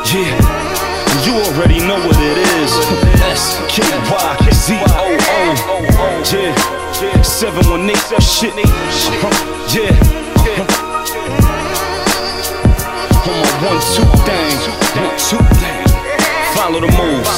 Yeah, you already know what it is. SKYZOO. Yeah, 718 shit. Yeah. On my 1-2 thing. 1-2 thing. Follow the moves.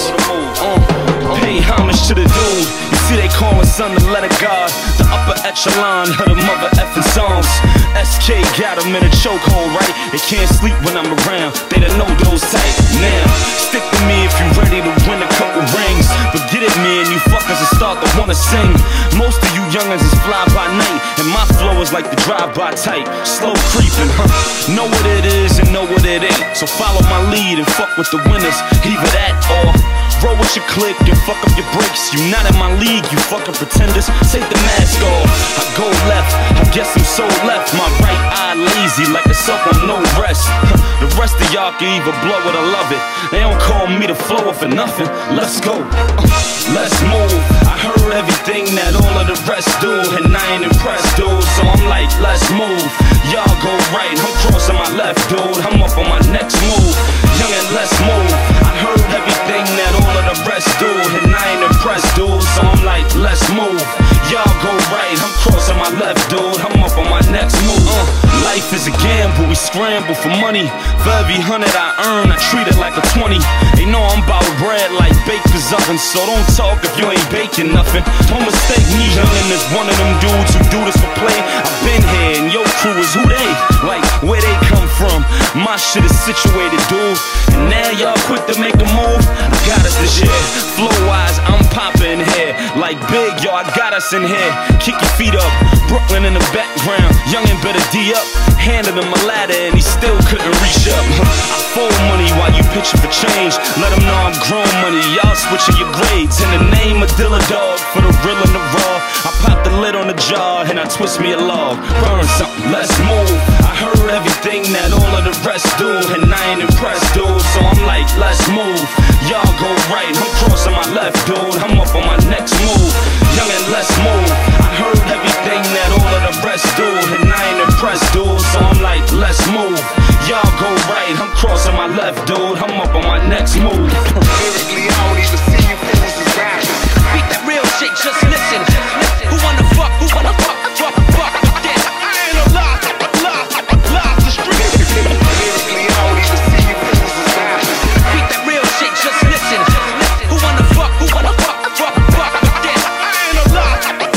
Pay homage to the dude. You see they callin' son the letter God, the upper echelon of the mother effing songs. SK got them in a chokehold, right? They can't sleep when I'm around. They don't know those type. Now, stick with me if you ready to win a couple rings. But get it, man, you fuckers will start to wanna sing. Most of you youngins is fly by night, and my flow is like the drive-by type, slow creeping, Know what it is and know what it ain't. So follow my lead and fuck with the winners. Either that or roll with your clique and fuck up your breaks. You not in my league, you fucking pretenders. Take the mask off. I go left, I guess I'm so left. My right eye lazy like it's up on no rest. The rest of y'all can either blow it or love it. They don't call me the flower for nothing. Let's go, let's move. I heard everything that all of the rest do, and I ain't impressed, dude. So I'm like, let's move. Y'all go right, I'm crossing my left, dude. I'm up on my next move. Youngin', let's move. I heard everything that all of the rest do, and I ain't impressed, dude. So I'm like, let's move. Y'all go right, I'm crossing my left, dude. I'm up on my next move. Life is a gamble, we scramble for money. For every 100 I earn, I treat it like a 20. They know I'm about bread like baker's oven, so don't talk if you ain't baking nothing. Don't mistake me, youngin' as one of them dudes who do this for play. I've been here, and your crew is who they? Like, where they come from? My shit is situated, dude. And now y'all quick to make a move. I got us this year. Flow-wise, I'm poppin' here. Like big, yo, I got us in here. Kick your feet up. Brooklyn in the background. Youngin' better D up. Handed him a ladder and he still couldn't reach up. I fold money while you pitching for change. Let him know I'm grown money. Y'all switching your grades. In the name of Dilla Dog, for the real and the raw. I pop the lid on the jar and I twist me a log. Burn something, let's move. I heard everything that all of the rest do, and I ain't impressed, dude. So I'm like, let's move. Y'all go right, I'm crossing my left, dude. I'm up on my next move. Youngin', let's move. I heard everything that all of the rest do, and I ain't impressed, dude. So I'm like, let's move. Y'all go right, I'm crossing my left, dude. I'm up on my next move. Lyrically, I don't even see you fools as rappers. Speak that real shit, just listen. Who wanna fuck? Who wanna fuck? Fuck with this? I ain't no lie the street. Lyrically, I don't even see you fools as rappers. Speak that real shit, just listen. Who wanna fuck? Who wanna fuck? Fuck with this? I ain't no lie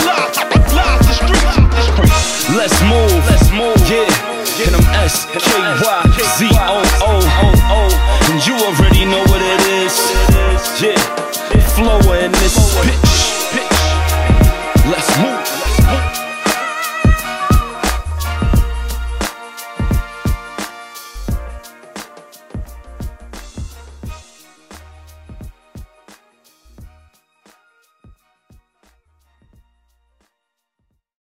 the street. Let's move, yeah. And I'm SKYZOO.